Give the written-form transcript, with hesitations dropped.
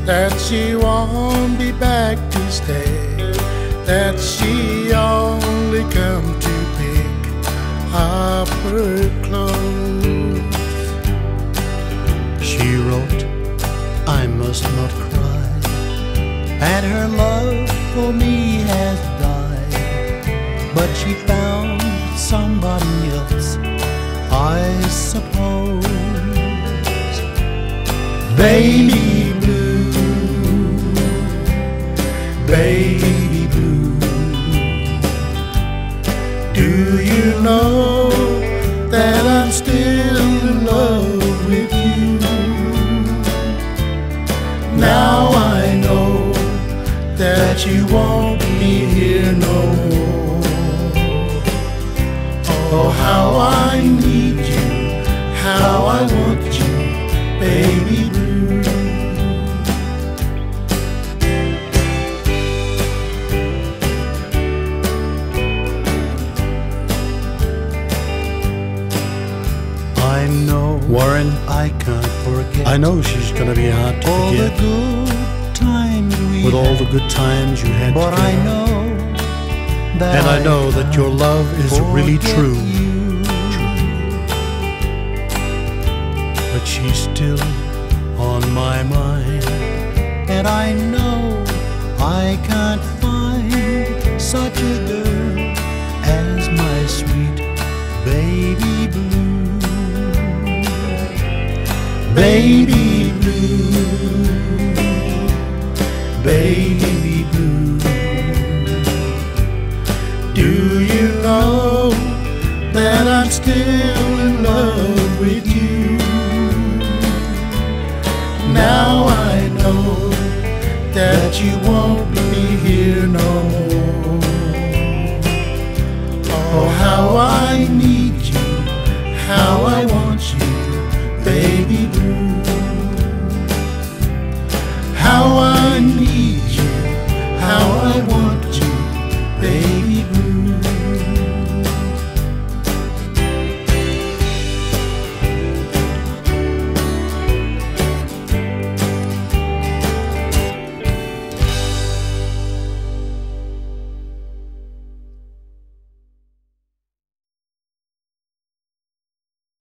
that she won't be back to stay, that she only come to pick up her clothes. She wrote, I must not cry, and her love for me has died, but she found somebody else, I suppose. Baby blue, baby blue, do you know that I'm still in love with you? Now I know that you won't be here no more. Oh, how I need you, how I want you, baby blue. I know, Warren, I can't forget. I know she's gonna be hard to all forget, the good times we with all had, the good times you had but together. I know that And I know that your love is really true, you. but she's still on my mind. And I know I can't find such a girl as my sweet baby blue. Baby blue, baby blue, do you know that I'm still in love with you? Now I know that you won't be here no more. Oh, how I